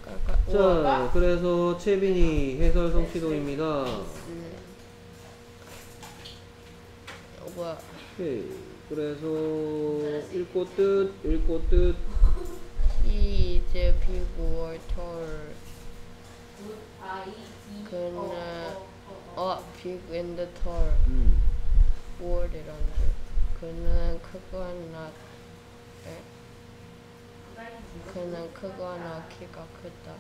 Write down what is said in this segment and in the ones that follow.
자, 그래서 채빈이 해설성 시동입니다. 뭐야? 오케이. 그래서 읽고 뜻. 이 이제 비고 털 그는 빅 앤드 털 월이란데 그는 크거나 그는 크거나 키가 크다.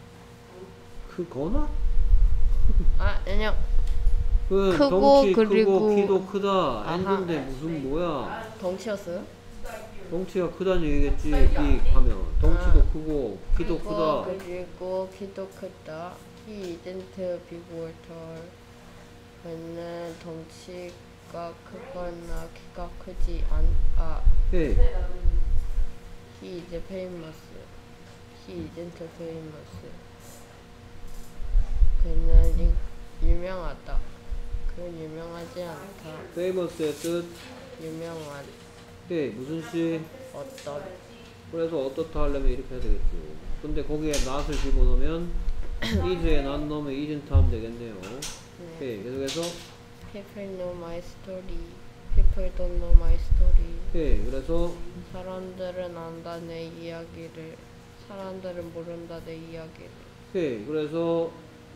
크거나? 아니요. 그 크고 덩치 그리고 크고 키도 크다. 아하. 했는데 무슨 뭐야? 덩치였어요? 덩치가 크다는 얘기겠지. 빅 하면 덩치도 크고 키도 크다. 그리고 키도 크다. He isn't big or tall. 그는 덩치가 크거나 키가 크지 않아. 네. He is famous. He isn't famous. 그는 유명하다. 그는 유명하지 않다. famous의 뜻. 유명한 네. 무슨 시? 어떤 그래서 어떻다 하려면 이렇게 해야 되겠죠. 근데 거기에 not을 집어넣으면 is에 not 넣으면 isn't 하면 되겠네요. 오케이. 계속해서 People know my story. People don't know my story. 오케이. 그래서 사람들은 안다 내 이야기를. 사람들은 모른다 내 이야기를. 오케이. 그래서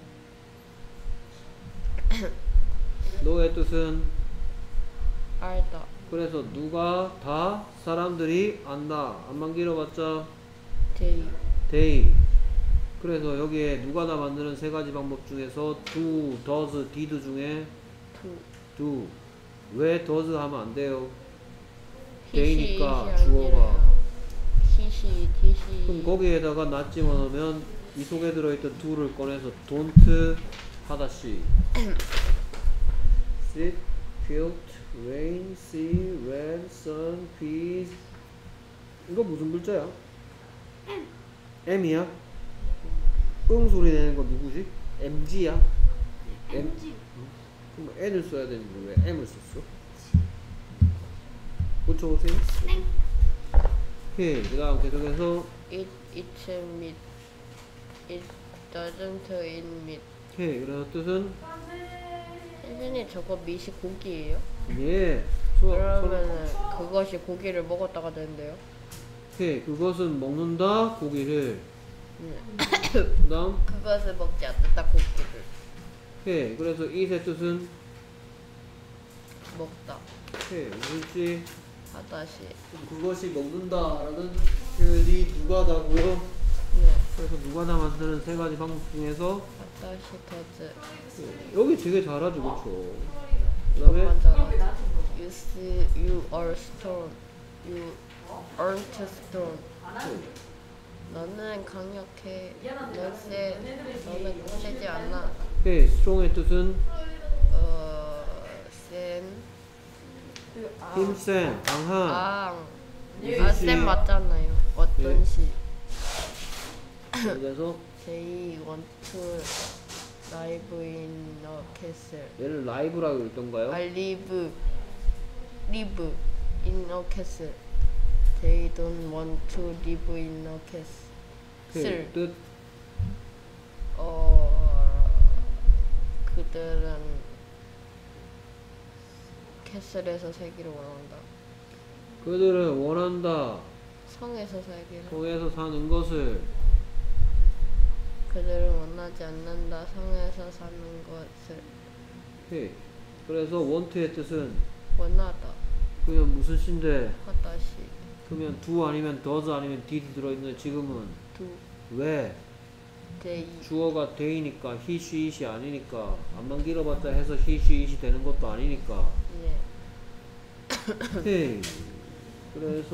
너의 뜻은 알다. 그래서 누가 다 사람들이 안다. 안만 길어봤자 They. they. 그래서 여기에 누가 다 만드는 세 가지 방법 중에서 do, does, did 중에 to. do. 왜 does 하면 안 돼요? he, they니까 she 주어가. he, she, he, she. 그럼 거기에다가 not 집어넣으면 이 속에 들어있던 do를 꺼내서 don't 하다시. sit, field, rain, sea, rain, sun, peace. 이거 무슨 글자야? M이야? 응 소리 내는 거 누구지? MG야? MG. 그럼 N을 써야 되는데 왜 M을 썼어? 고쳐보세요. 네. 오케이. 그 다음 계속해서 It's meat. It doesn't eat meat. 오케이. 그래서 뜻은 선생님 저거 미시 고기예요? 예. 그러면은 그것이 고기를 먹었다가 되는데요? 오케이. 그것은 먹는다 고기를. 네. 그 다음 그것을 먹지 않는다 고기를 오케이. 그래서 eat의 뜻은 먹다 오케이. 무슨 시? 하다시. 그것이 먹는다라는 표현이 누가 다고요? 네. 그래서 누가 다 만드는 세 가지 방법 중에서 하다시 더즈. 여기 되게 잘하죠, 그렇죠? 그다음에 이것만 잘하지. You are stone. You aren't stone. 너는 강력해. 너는 세지 않아. 오케이. strong의 뜻은 센. 힘센, 강한. 센 맞잖아요. 어떤 네. 시? 그래서 They want to live in a castle. 얘를 라이브라고 읽던가요? live in a castle. They don't want to live in a castle. 오케이. 뜻 그들은 캐슬에서 살기를 원한다. 그들은 원한다. 성에서 살기를. 성에서 사는 것을. 그들은 원하지 않는다. 성에서 사는 것을. 오케이. 그래서 want의 뜻은 원하다. 그러면 무슨 시인데? 하다시. 그러면 do 아니면 does 아니면 did 들어있는데 지금은 do. 왜? they. 주어가 they니까 he, she, it이 아니니까 안만 길어봤자 해서 he, she, it이 되는 것도 아니니까. 네. 오케이. 그래서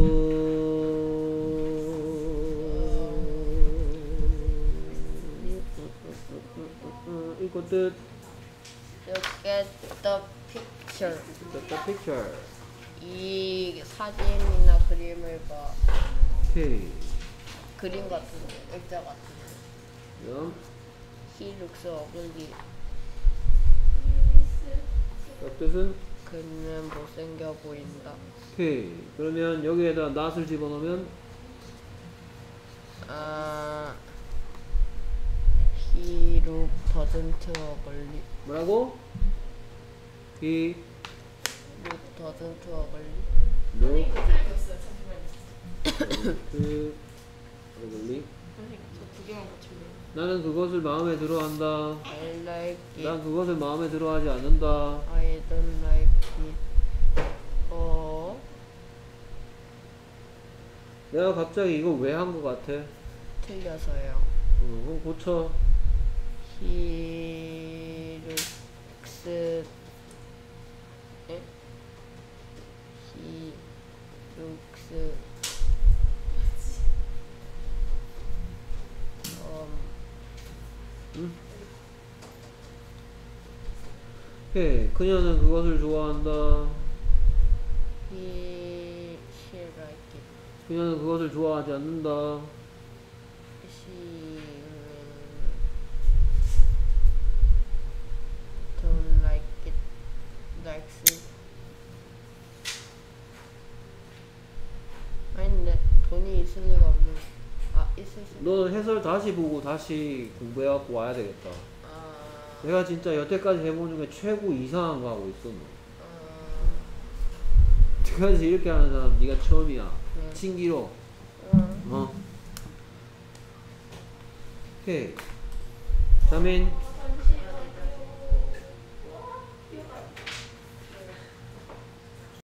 이거 뜻 Look at the picture. the picture. 이 사진이나 그림을 봐. 오케이. 그림 같은데, 액자 같은데. 그럼 He looks ugly. 그 뜻은 그는 못생겨 보인다. 오케이. 그러면 여기에다 not을 집어넣으면 doesn't agree. 뭐라고? He Luke doesn't agree. look 틀렸어요. 잠시만요. ugly. 선생님, 저 두 개만 고치면 나는 그것을 마음에 들어한다. I like it. 난 그것을 마음에 들어하지 않는다. I don't like it. 내가 갑자기 이거 왜 한 것 같아? 틀려서요. 그럼 고쳐. He looks. 에? He looks. 오케이. 그녀는 그것을 좋아한다. She like it. 그녀는 그것을 좋아하지 않는다. She don't like it. Likes it. 아닌데 돈이 있을 리가 없네. 아 있을 수. 너는 해설 다시 보고 다시 공부해갖고 와야 되겠다. 내가 진짜 여태까지 해본 중에 최고 이상한 거 하고 있어. 너. 여태까지 이렇게 하는 사람 네가 처음이야. 네. 신기로. 오케이. 자민.